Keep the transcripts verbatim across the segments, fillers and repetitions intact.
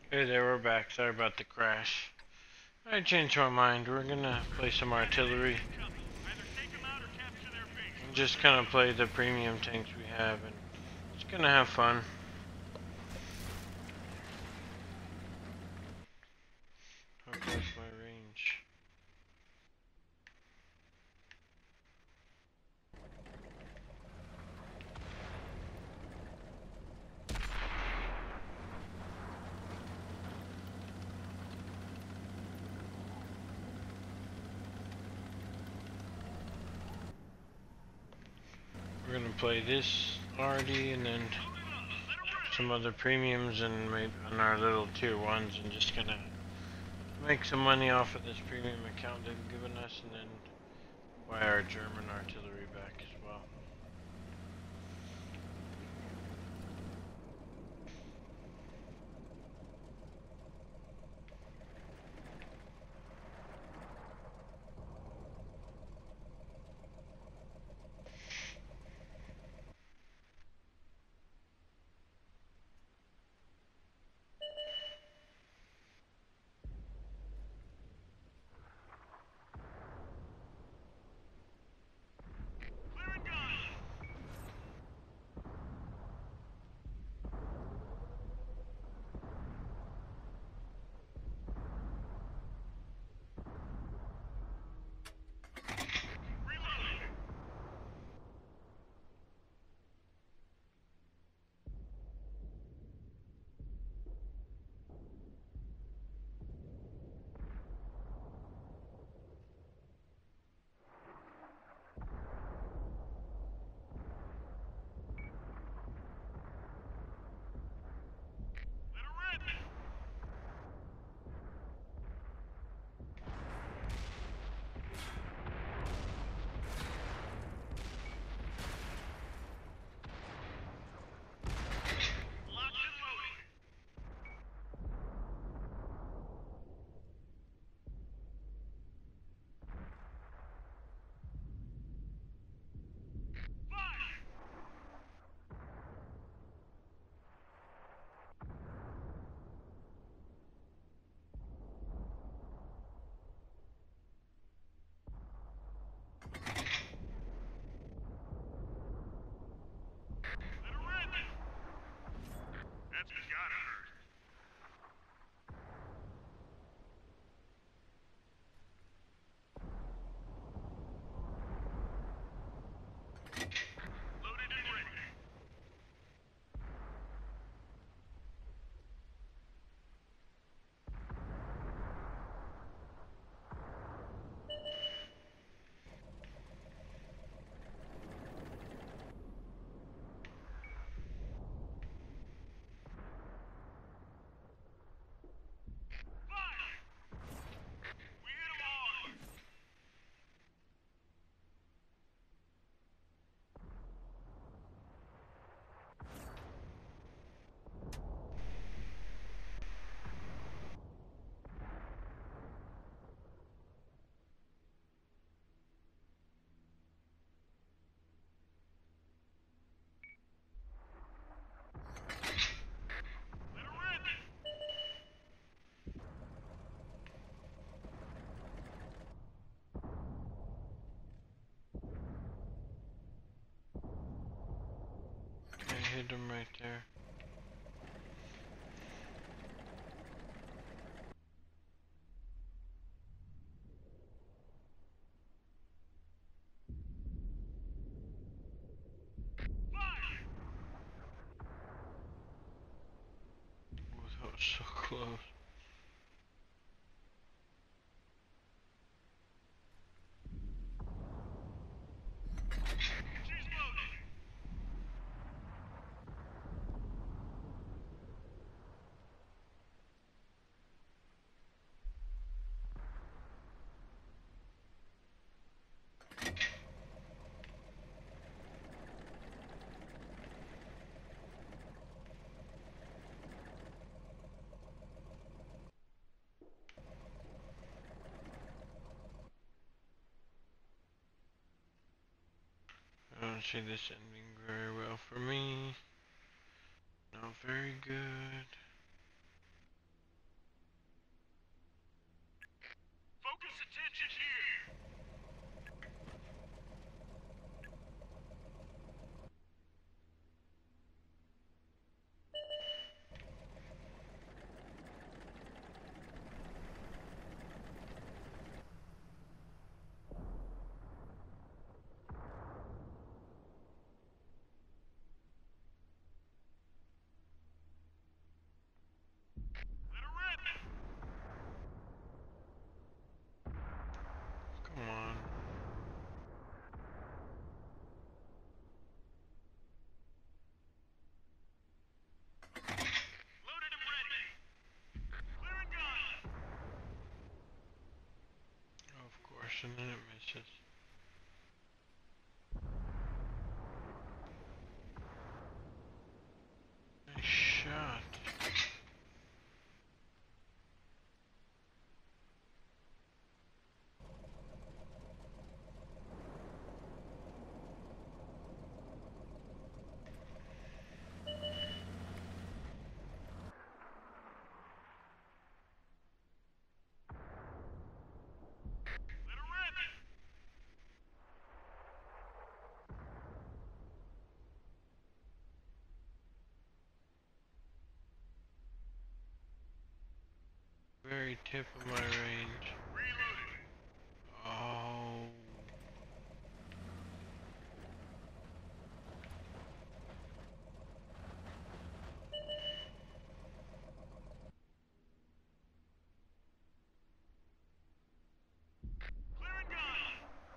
Hey there, we're back. Sorry about the crash. I changed my mind. We're gonna play some artillery. And just kind of play the premium tanks we have and just gonna have fun. How close my range? We're gonna play this Artie and then some other premiums and maybe on our little tier ones and just gonna make some money off of this premium account they've given us and then buy our German artillery back as well. I hit him right there. Oh, that was so close. I don't see this ending very well for me. Not very good. Come on. Loaded and ready. Clear and gone. Of course, and then it misses. Nice shot. Let her rip. Very tip of my range. Reloaded. Oh. Clear and gone.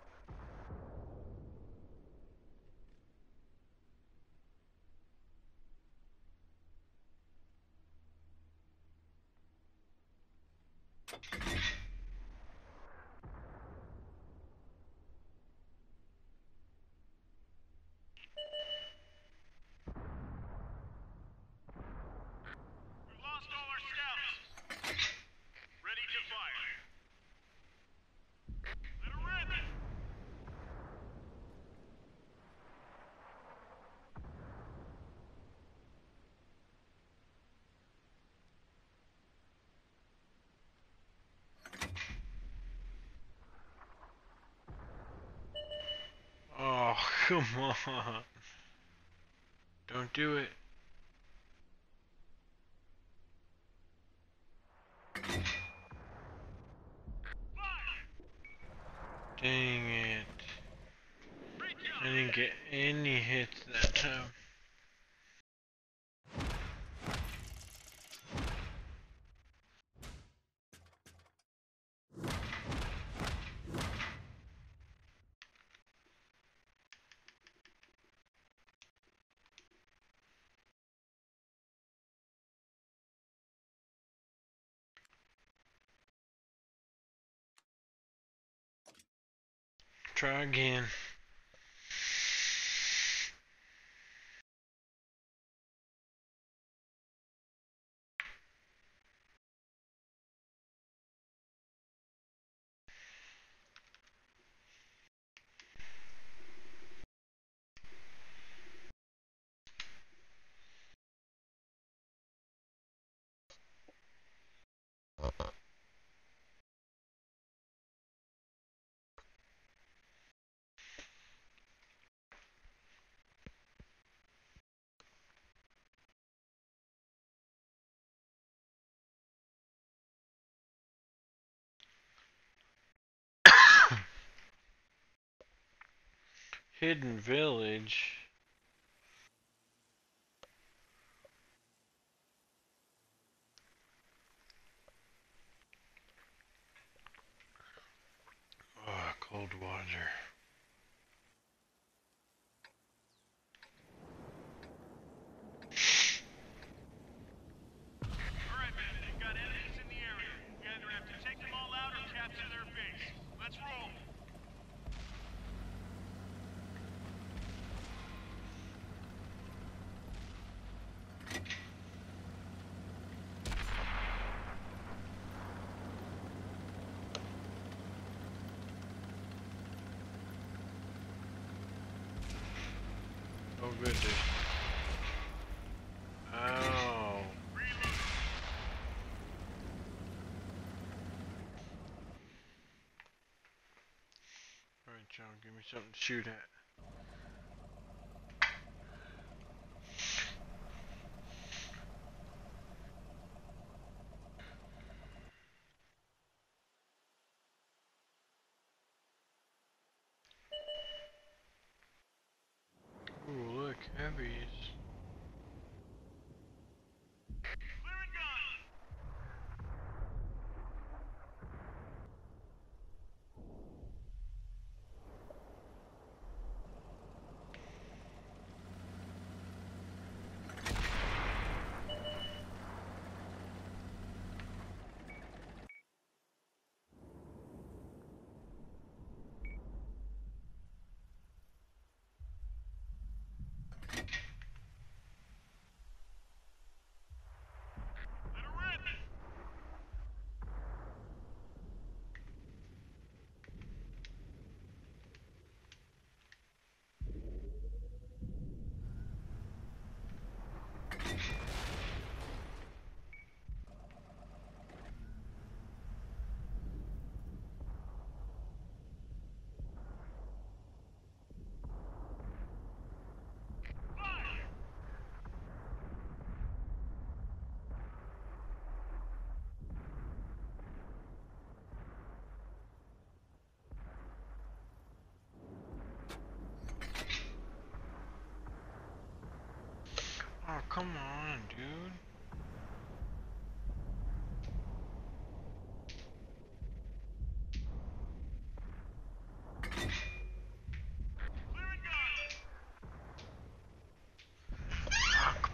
We've lost all our scouts. Ready to fire. Let her rip. Oh, come on. Don't do it. Fire. Dang it. Break I down. didn't get any hits that time. Try again. Hidden village. Oh, cold water. All right, man. They've got enemies in the area. We either have to take them all out or capture their base. Let's roll. Oh, good, dude. Ow. Reload. Watch out, give me something to shoot at. Ooh, look, heavies. Clear and gun! Let her rip! Fire! Oh, come on, dude. Clear and gun! Fuck.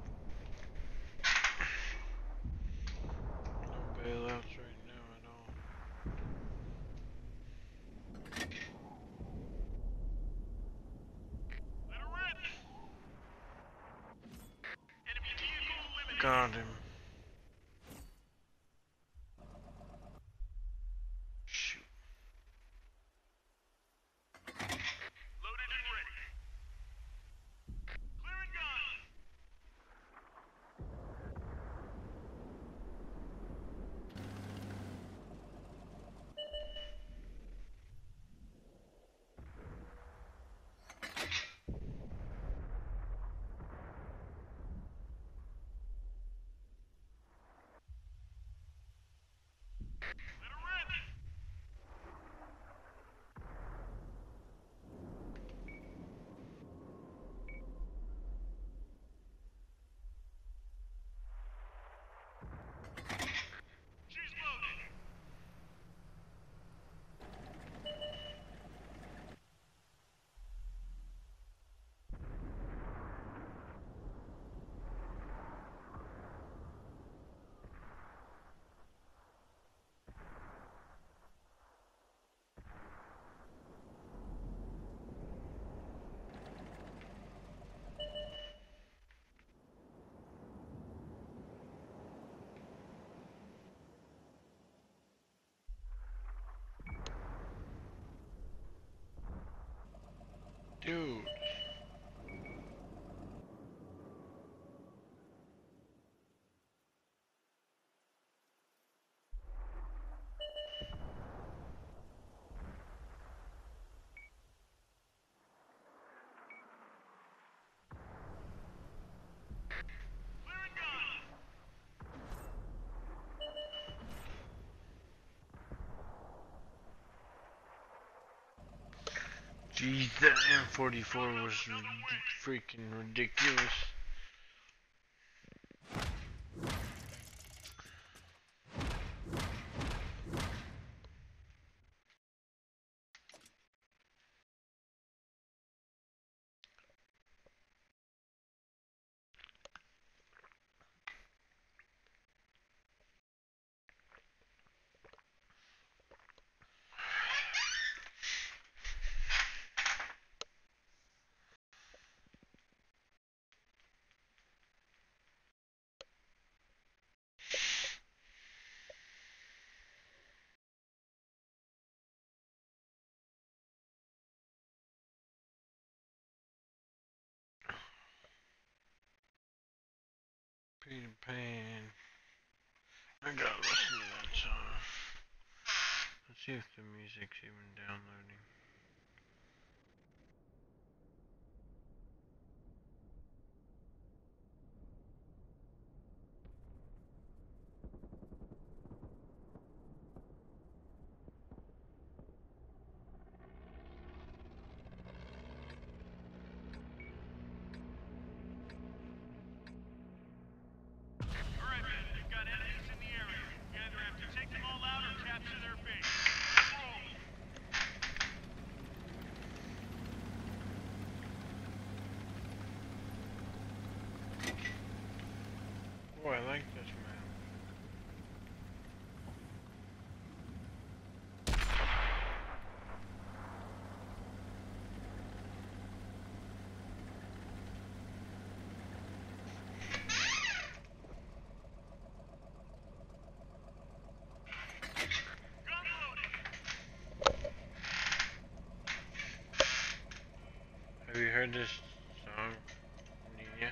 No bailouts right now at all. Let her rip! Enemy vehicle eliminated. Got him. Shoot. Loaded and ready. Clear and gun! Let her rip! She's loaded. Dude. Clear and gun! Jeez, that M forty-four was freaking ridiculous. Peter Pan. I gotta listen to that song. Let's see if the music's even downloading. Oh, I like this map. Gun loaded. Have you heard this song, Nina?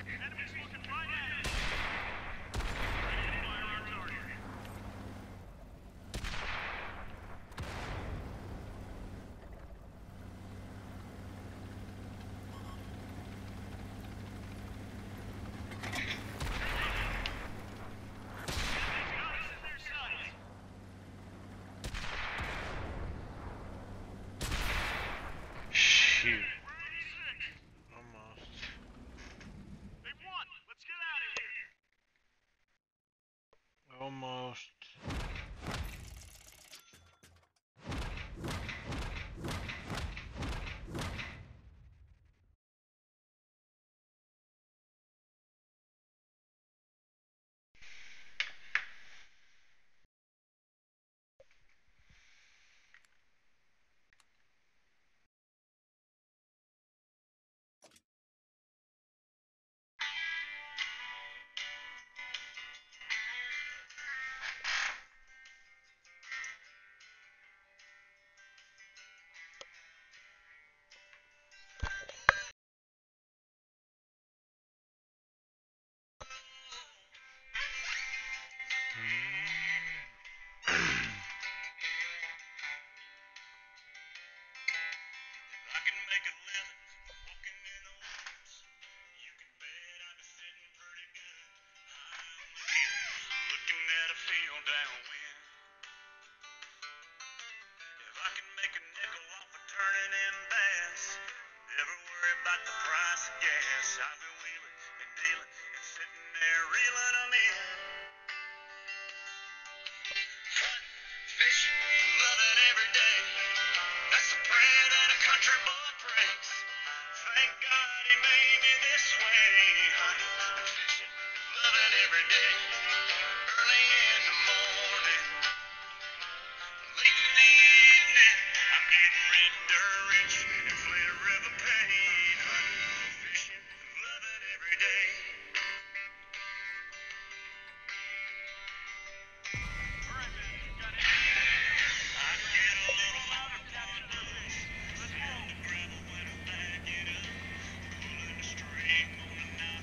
Enemies looking right at us. Ready to fire our target. Enemies got us in their sights. Shoot. thirty-six. Almost. They won. Let's get out of here. Almost. I can make a living walking in the woods. You can bet I'd be sitting pretty good high on the hill, looking at a field downwind. If I can make a nickel off of turning in bass, never worry about the price of gas. I've been wheeling and dealing and sitting there reeling them in. Hunting, fishing, loving every day. That's the prayer that a country boy prays. Thank God he made me this way. Hunting and fishing, loving every day. Early in the morning, late in the evening, I'm getting red dirt rich and Flint River paid. Hunting, fishing, loving every day. All right, man, you got it. I get a little louder, capture their base. Let's roll. The gravel when I back it up, pulling the string on a nine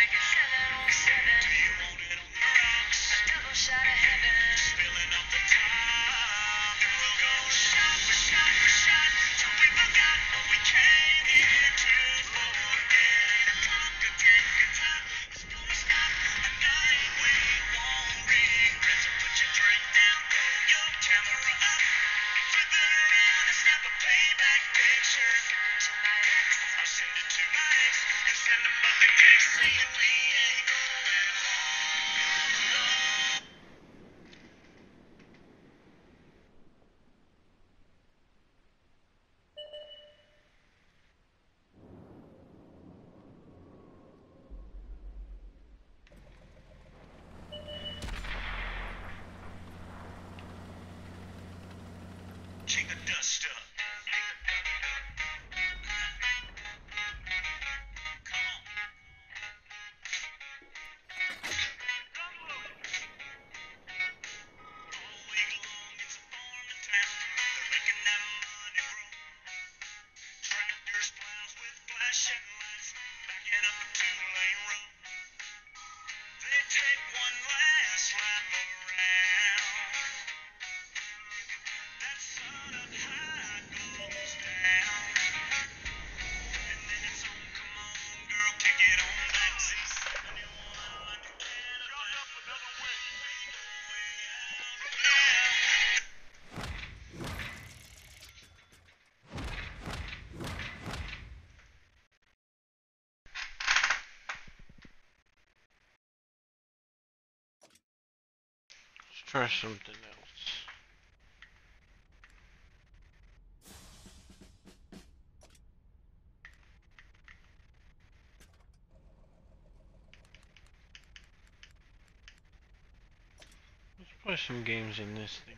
make it seven oh seven. Do you want it on the rocks? A double shot of heaven. Spilling off the top. Then we'll go shot for shot for shot till we forgot what we came here to forget. Eight o'clock, a tick, a tock. It's gonna stop a night we won't regret. So put your drink down, throw your camera up, flip it around and snap a payback picture. Send it to my ex. I'll send it to my ex and send them both a text saying we ain't going home. Shake the dust up. Come on. All week long it's a farming town. They're making that money grow. Tractors, plows with flashing lights, backing up a two-lane road. They take one last lap around. That sun up high goes down. And then it's on, come on, girl, kick it on back. six seventy-one, like a can of Shut up another way. Ain't no way out. Yeah. Let's try something else. Let's play some games in this thing.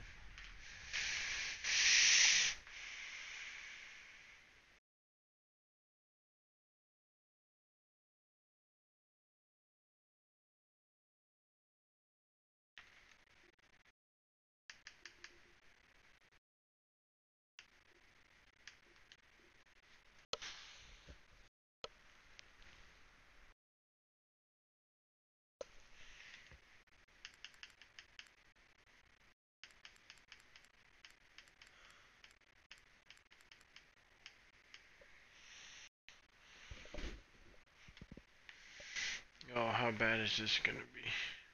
Oh, how bad is this gonna be?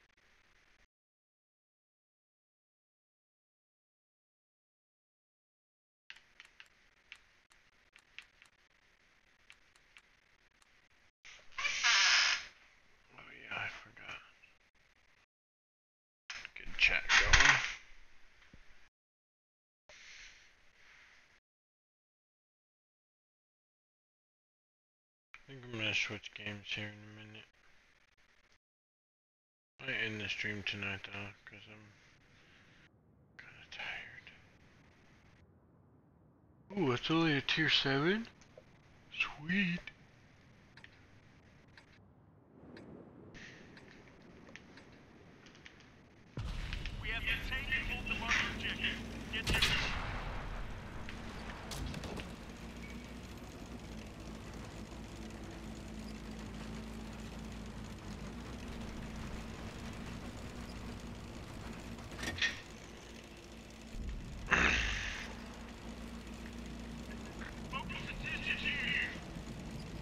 Oh yeah, I forgot. Get chat going. I think I'm gonna switch games here in a minute. I end the stream tonight though, cause I'm kinda tired. Ooh, it's only a tier seven? Sweet. We have to take and hold the marker objective. Get this. Focus attention here.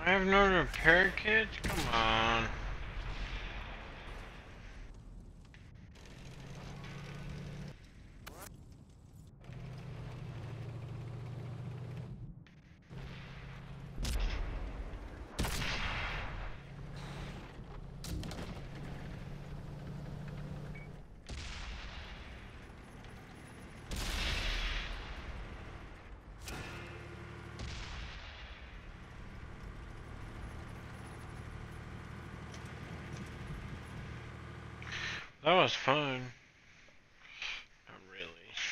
I have no repair kit? Come on. That was fun. Not really.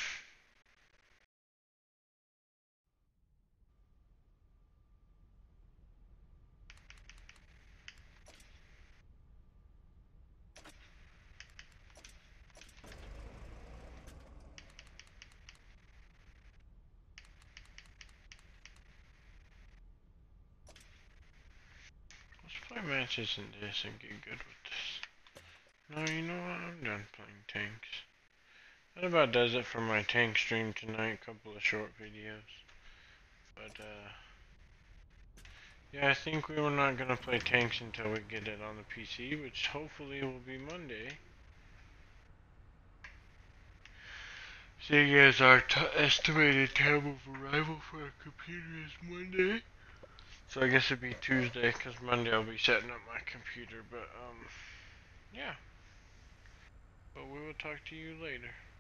Let's play matches in this and get good with this. No, you know what? I'm done playing tanks. That about does it for my tank stream tonight. A couple of short videos. But, uh... yeah, I think we were not gonna play tanks until we get it on the P C, which hopefully will be Monday. Seeing as our t estimated time of arrival for our computer is Monday. So I guess it'd be Tuesday, because Monday I'll be setting up my computer, but, um, yeah. But we will talk to you later.